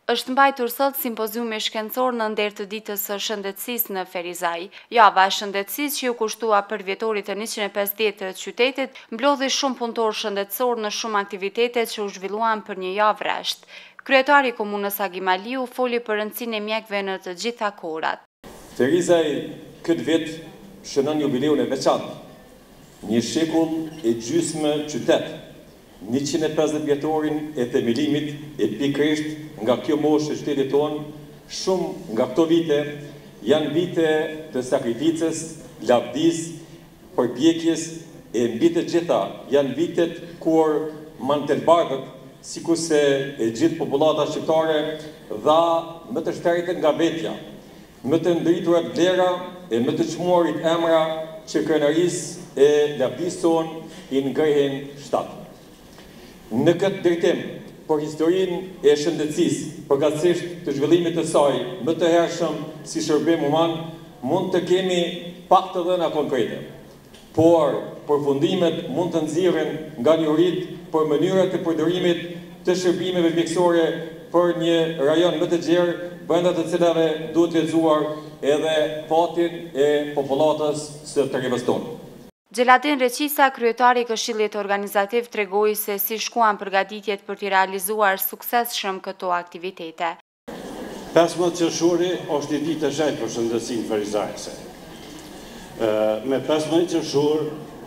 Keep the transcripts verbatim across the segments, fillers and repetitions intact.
Është mbajtur sot simpoziumi shkencor në nder të ditës së shëndetësisë në Ferizaj. Java e shëndetësisë që u kushtua për vjetorit të njëqind e pesëdhjetë të qytetit, mblodhi shumë punëtor shëndetësor në shumë aktivitete që u zhvilluan për një javë rresht. Kryetari i komunës Agimaliu foli për rëndësinë e mjekëve në të gjitha kohrat. Ferizaj këtë vit shënon jubileun e veçantë. Një shekull e gjysmë qytet. njëqind e pesëdhjetë vjetorin e themelimit e pikërisht nga kjo moshë e qytetit tonë, shumë nga këto vite janë vite të sakrificës, lavdis, përpjekjes e mbi të gjitha janë vitet kur Mantelbardhët, sikurse e gjithë popullata shqiptare dha më të shtrenjtë nga vetja, më të ndriturat vlera e më të çmuarit emra që krenarisë e lavdisë tonë i ngrehin shtatë. Në këtë drejtim, për historinë e shëndetësisë, përkatësisht të zhvillimit të saj, më të hershëm si shërbim human, mund të kemi pak të dhëna konkrete. Por përfundimet mund të nxirren nga njohuritë për mënyrat e përdorimit të shërbimeve mjekësore për një rajon më të gjerë, brenda të cilave duhet lexuar edhe fatin e popullatës së të rrivës tonë. Gjeladin Reqisa, kryetari i Këshillit Organizativ, tregoi se si shkuan përgatitjet për të realizuar suksesshëm këto aktivitete. pesëmbëdhjetë qershori është një ditë e shenjtë për shëndetësinë ferizajse. Me pesëmbëdhjetë qershor,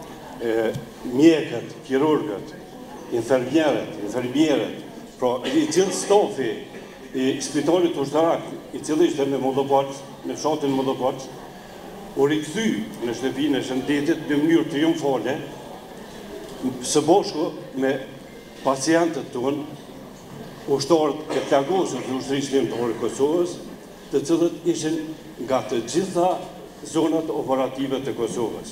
mjekët, kirurgët, infermierët, infermierët, pra i gjithë stofi i spitalit ushtarak, i cili ishte në Moldovac, në fshatin Moldovac, u rikthy në shtëpinë e shëndetit në mënyrë triumfale, së bashku me pacientët tonë, ushtarët e plagosur të ushtrisë kombëtare të Kosovës, të cilët ishin nga të gjitha zonat operative të Kosovës.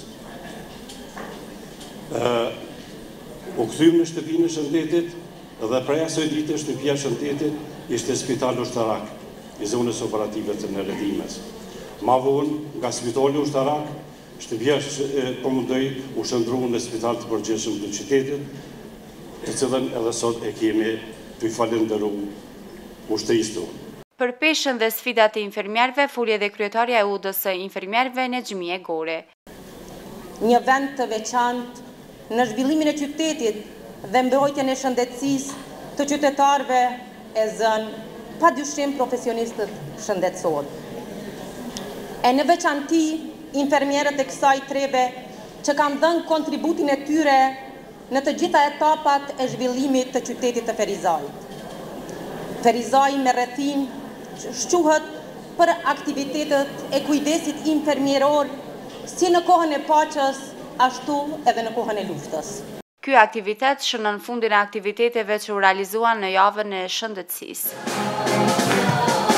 U kthym në shtëpinë e shëndetit dhe prej asaj dite shtëpia e shëndetit ishte spitali ushtarak i zonës operative të Neredimës. Ma vonë, nga spitali ushtarak, shtëpia përmundoi u shndrua në spital të përgjithshëm të qytetit, e cilën edhe sot e kemi të falenderu ushtrisë tonë. Për peshën dhe sfidat e infermierëve, foli edhe kryetaria e U D S infermierëve Nexhmie Gore. Një vend të veçantë në zhvillimin e qytetit dhe mbrojtjen e shëndetësisë të qytetarëve e zënë padyshim profesionistët shëndetësorë. E në veçanti, infermierët e kësaj trebe që kanë dhënë kontributin e tyre në të gjitha etapat e zhvillimit të qytetit të Ferizajit. Ferizaj me rrethin shquhet për aktivitetet e kujdesit infermieror si në kohën e paqes, ashtu edhe në kohën e luftës. Ky aktivitet shënon fundin e aktiviteteve që u realizuan në javën e shëndetësisë.